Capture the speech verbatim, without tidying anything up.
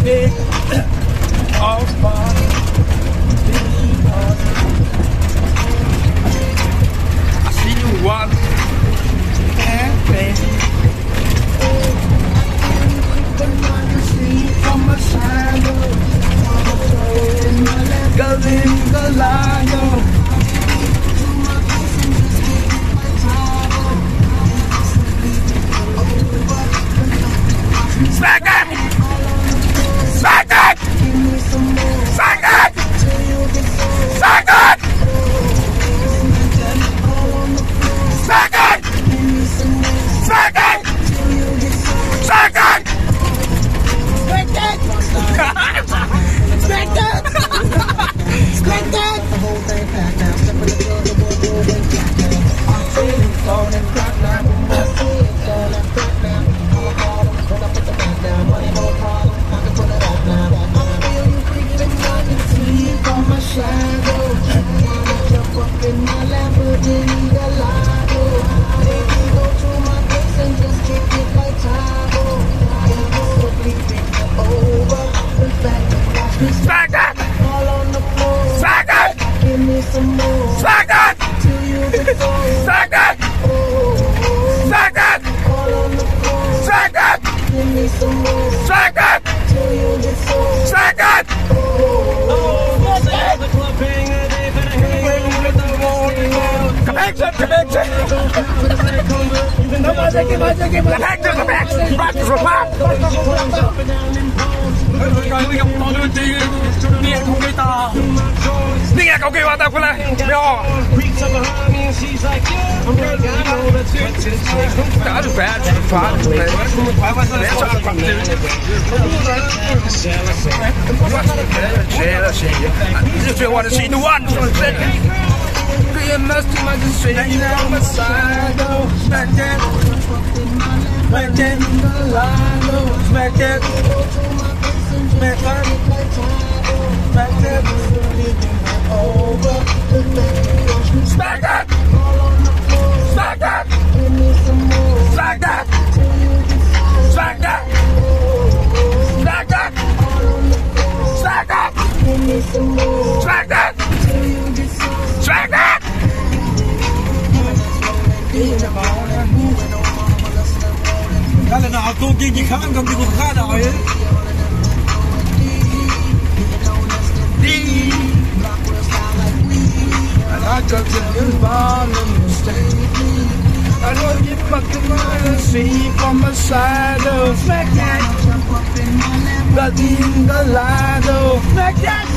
day. All fun. I see you once and baby. From my shadow, Galing Galano. Smack it! Smack it! Smack it! Smack it! Smack it! Smack it! Smack it! Smack it! Smack it! Smack it! The whole thing packed now. Step in the club, the boy go and jack now. I'm feeling phone and crack now. I'm feeling phone and crack now. I'ma call them when I put the back down. Money no problem, I can put it off now. I feel you creeping, I can sleep on my shadow. Wanna jump up in my Lamborghini Gallardo. Maybe go to my place and just kick it like Tahoe. Yeah, quickly think it over. In fact, watch me smack it. All on the floor. Smack it. Give me some more. Smack it. Till you get cold. Smack it. Smack it. All on the floor. Smack it. Give me some more. Smack it. Till you get cold. Smack it. Connection, connection. Connection, connection. Practice, reply. Đi nghe cậu kêu vào tao lại nhỏ đã được phá phá just feel want to see the one you must do my just say on my side smack that smack that smack that smack that smack that over smack that smack that smack that smack that smack that smack that smack that smack that cái lần nào tôi kiên trì khám công ty cũng khá rồi đi I got to get by the mistake. I don't get fucking my sleep on my side of smack that. Got in the line of smack that.